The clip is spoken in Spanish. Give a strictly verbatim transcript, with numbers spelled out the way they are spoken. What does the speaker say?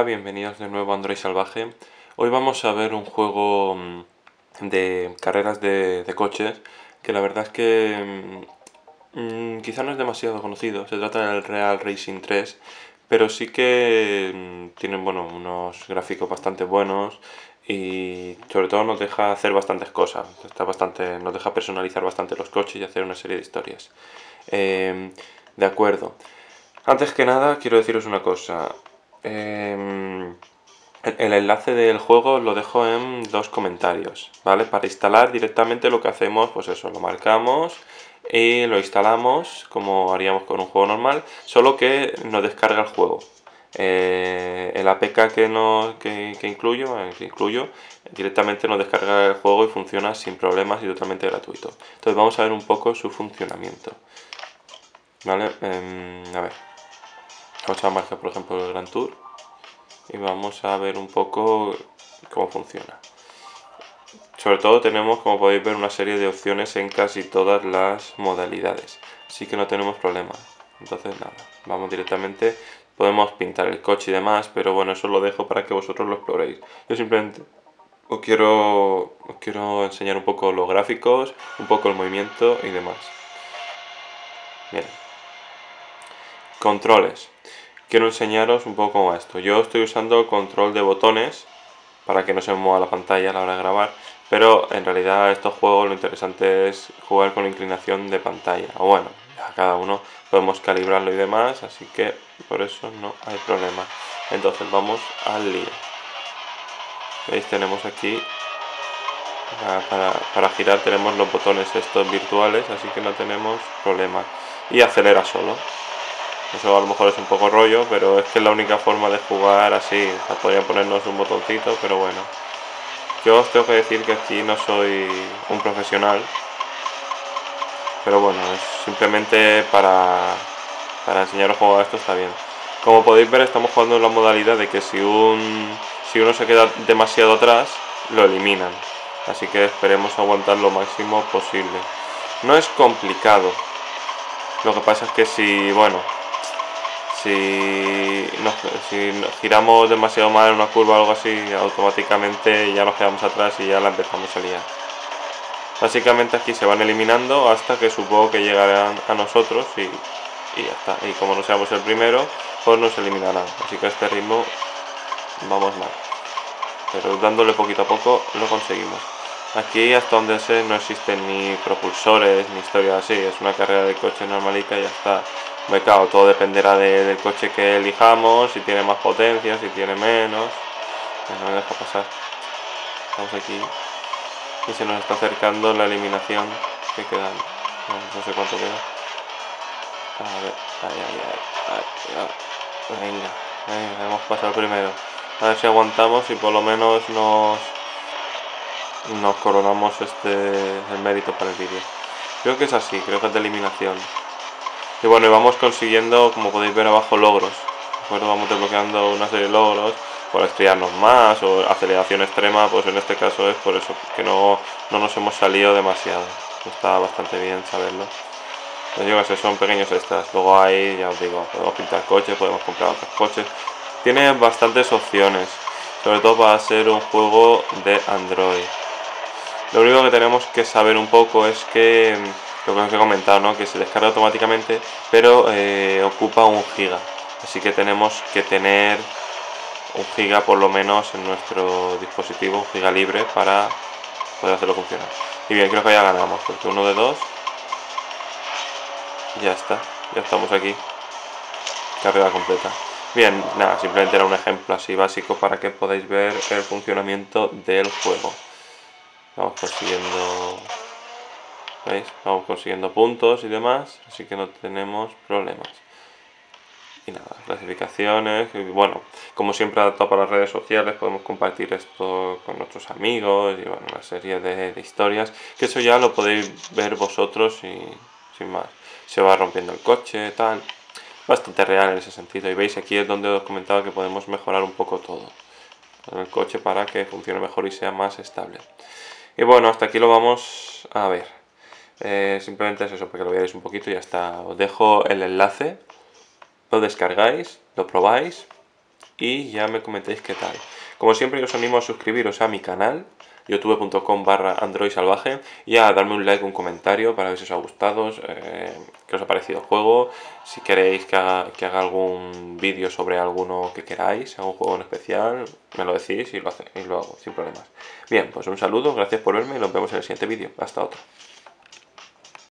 bienvenidos de nuevo a Android Salvaje. Hoy vamos a ver un juego mm, de carreras de, de coches que la verdad es que mm, mm, quizá no es demasiado conocido. Se trata del Real Racing tres, pero sí que mm, tienen bueno, unos gráficos bastante buenos y sobre todo nos deja hacer bastantes cosas. Está bastante, nos deja personalizar bastante los coches y hacer una serie de historias. Eh, de acuerdo. Antes que nada, quiero deciros una cosa. Eh, el enlace del juego lo dejo en dos comentarios, ¿vale? Para instalar directamente lo que hacemos, pues eso, lo marcamos y lo instalamos como haríamos con un juego normal, solo que nos descarga el juego. Eh, el A P K que, no, que, que, incluyo, eh, que incluyo directamente nos descarga el juego y funciona sin problemas y totalmente gratuito. Entonces vamos a ver un poco su funcionamiento, ¿vale? Eh, a ver. Vamos a marcar por ejemplo el Grand Tour y vamos a ver un poco cómo funciona. Sobre todo tenemos, como podéis ver, una serie de opciones en casi todas las modalidades, así que no tenemos problema. Entonces nada, vamos directamente, podemos pintar el coche y demás, pero bueno, eso lo dejo para que vosotros lo exploréis. Yo simplemente os quiero, os quiero enseñar un poco los gráficos, un poco el movimiento y demás. Bien. Controles. Quiero enseñaros un poco cómo va esto. Yo estoy usando control de botones para que no se me mueva la pantalla a la hora de grabar, pero en realidad estos juegos lo interesante es jugar con inclinación de pantalla. O bueno, a cada uno podemos calibrarlo y demás, así que por eso no hay problema. Entonces vamos al lío. ¿Veis? Tenemos aquí para, para, para girar tenemos los botones estos virtuales, así que no tenemos problema. Y acelera solo. Eso a lo mejor es un poco rollo, pero es que es la única forma de jugar así. O sea, podría ponernos un botoncito, pero bueno. Yo os tengo que decir que aquí no soy un profesional. Pero bueno, es simplemente para, para enseñaros a jugar esto está bien. Como podéis ver, estamos jugando en la modalidad de que si, un, si uno se queda demasiado atrás, lo eliminan. Así que esperemos aguantar lo máximo posible. No es complicado. Lo que pasa es que si, bueno... Si, nos, si nos giramos demasiado mal en una curva o algo así, automáticamente ya nos quedamos atrás y ya la empezamos a liar. Básicamente aquí se van eliminando hasta que supongo que llegarán a nosotros y, y ya está. Y como no seamos el primero, pues nos eliminarán. Así que a este ritmo vamos mal. Pero dándole poquito a poco lo conseguimos. Aquí hasta donde sé no existen ni propulsores ni historias así. Es una carrera de coche normalica y ya está. Pues claro, todo dependerá de, del coche que elijamos, si tiene más potencia, si tiene menos. No me deja pasar. Estamos aquí. Y se nos está acercando la eliminación que quedan. No, no sé cuánto queda. A ver, ay, ay, ay, ay, ay. Venga, venga, hemos pasado primero. A ver si aguantamos y por lo menos nos, nos coronamos este el mérito para el vídeo. Creo que es así, creo que es de eliminación. Y bueno, y vamos consiguiendo, como podéis ver abajo, logros. ¿De acuerdo? Vamos desbloqueando una serie de logros por estrellarnos más o aceleración extrema, pues en este caso es por eso, que no, no nos hemos salido demasiado. Está bastante bien saberlo. Pues yo que sé, son pequeños extras. Luego hay, ya os digo, podemos pintar coches, podemos comprar otros coches. Tiene bastantes opciones, sobre todo para ser un juego de Android. Lo único que tenemos que saber un poco es que... lo que os he comentado, ¿no? Que se descarga automáticamente, pero eh, ocupa un giga, así que tenemos que tener un giga por lo menos en nuestro dispositivo, un giga libre para poder hacerlo funcionar. Y bien, creo que ya ganamos, porque uno de dos, ya está, ya estamos aquí, carrera completa. Bien, nada, simplemente era un ejemplo así básico para que podáis ver el funcionamiento del juego. Vamos consiguiendo... ¿Veis? Vamos consiguiendo puntos y demás, así que no tenemos problemas. Y nada, clasificaciones, y bueno, como siempre adaptado para las redes sociales, podemos compartir esto con nuestros amigos y bueno, una serie de, de historias, que eso ya lo podéis ver vosotros y sin más. Se va rompiendo el coche, tal, bastante real en ese sentido. Y veis, aquí es donde os comentaba que podemos mejorar un poco todo en el coche para que funcione mejor y sea más estable. Y bueno, hasta aquí lo vamos a ver. Eh, simplemente es eso, para que lo veáis un poquito y ya está. Os dejo el enlace, lo descargáis, lo probáis y ya me comentéis qué tal. Como siempre os animo a suscribiros a mi canal, youtube punto com barra android salvaje, y a darme un like, un comentario para ver si os ha gustado, eh, qué os ha parecido el juego, si queréis que haga, que haga algún vídeo sobre alguno que queráis, algún juego en especial, me lo decís y lo, hace, y lo hago sin problemas. Bien, pues un saludo, gracias por verme y nos vemos en el siguiente vídeo. Hasta otro.